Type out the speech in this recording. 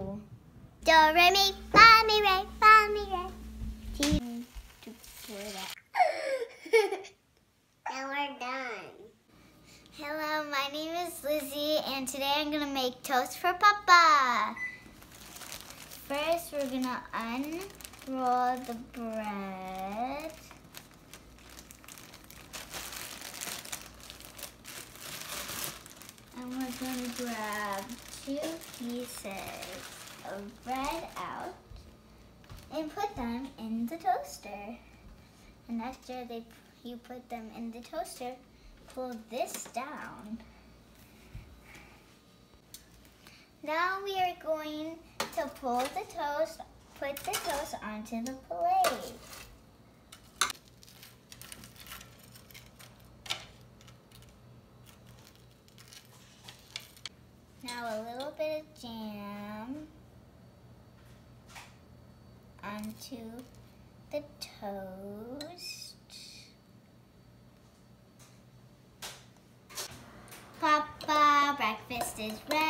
Do. Do, re, mi, fa, mi, re, fa, mi, re. T. And we're done. Hello, my name is Lizzie, and today I'm gonna make toast for Papa. First, we're gonna unroll the bread. And we're gonna grab 2 pieces of bread out and put them in the toaster. And after you put them in the toaster, pull this down. Now we are going to put the toast onto the plate. Now a little bit of jam onto the toast. Papa, breakfast is ready.